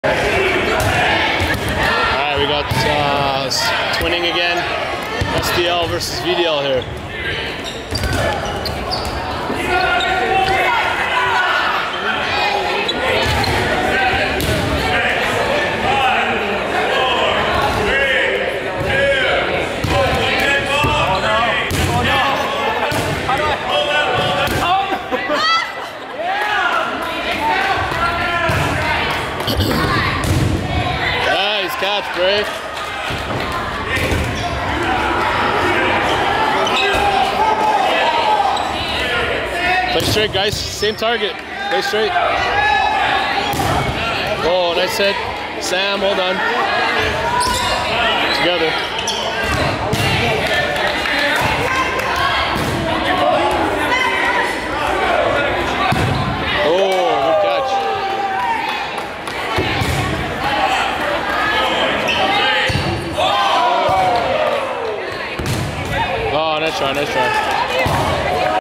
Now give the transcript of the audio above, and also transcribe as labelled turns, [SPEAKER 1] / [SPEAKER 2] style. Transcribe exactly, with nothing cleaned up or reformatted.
[SPEAKER 1] Alright, we got uh, twinning again. S D L versus V D L here. Nice catch, Brave. Play straight, guys. Same target. Play straight. Oh, nice hit. Sam, hold on. Together. Nice try, nice try.